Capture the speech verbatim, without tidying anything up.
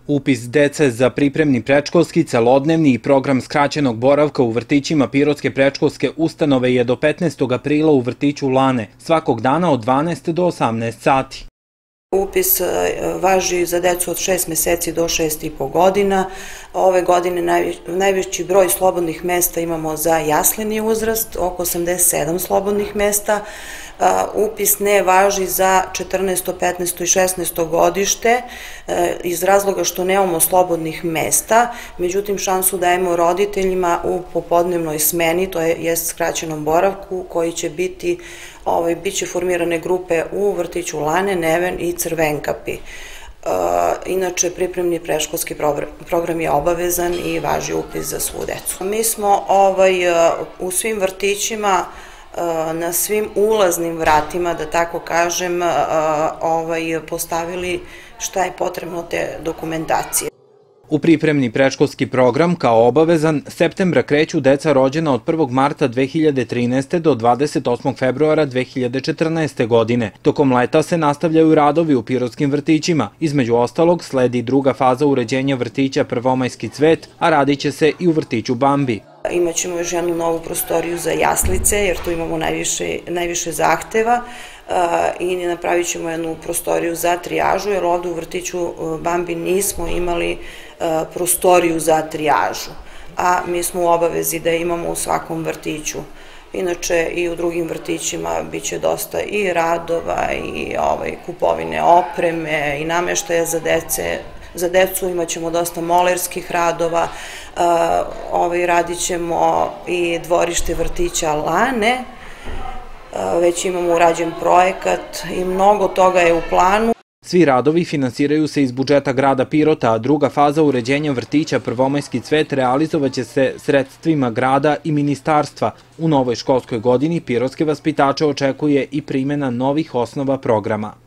Upis dece za pripremni predškolski, celodnevni i program skraćenog boravka u vrtićima Pirotske predškolske ustanove je do petnaestog aprila u vrtiću Lane, svakog dana od dvanaest do osamnaest sati. Upis važi za decu od šest meseci do šest i po godina. Ove godine najveći broj slobodnih mesta imamo za jasleni uzrast, oko osamdeset sedam slobodnih mesta. Upis ne važi za četrnaesto, petnaesto i šesnaesto godište iz razloga što nemamo slobodnih mesta, međutim šansu dajemo roditeljima u popodnevnoj smeni, to je skraćenom boravku koji će biti, bit će formirane grupe u vrtiću Lane, Neven i Crvenkapi. Inače, pripremni predškolski program je obavezan i važi upis za svu decu. Mi smo u svim vrtićima na svim ulaznim vratima, da tako kažem, postavili šta je potrebno te dokumentacije. U pripremni predškolski program kao obavezan septembra kreću deca rođena od prvog marta dve hiljade trinaeste. do dvadeset osmog februara dve hiljade četrnaeste. godine. Tokom leta se nastavljaju radovi u pirotskim vrtićima. Između ostalog sledi druga faza uređenja vrtića Prvomajski cvet, a radit će se i u vrtiću Bambi. Imaćemo još jednu novu prostoriju za jaslice, jer tu imamo najviše zahteva, i napravit ćemo jednu prostoriju za trijažu, jer ovde u vrtiću Bambi nismo imali prostoriju za trijažu, a mi smo u obavezi da imamo u svakom vrtiću. Inače, i u drugim vrtićima bit će dosta i radova, i kupovine opreme, i nameštaja za dece. Za decu imat ćemo dosta molerskih radova, radit ćemo i dvorište vrtića Lane, već imamo urađen projekat i mnogo toga je u planu. Svi radovi finansiraju se iz budžeta grada Pirota, a druga faza uređenja vrtića Prvomajski cvet realizovaće se sredstvima grada i ministarstva. U novoj školskoj godini pirotske vaspitače očekuje i primjena novih osnova programa.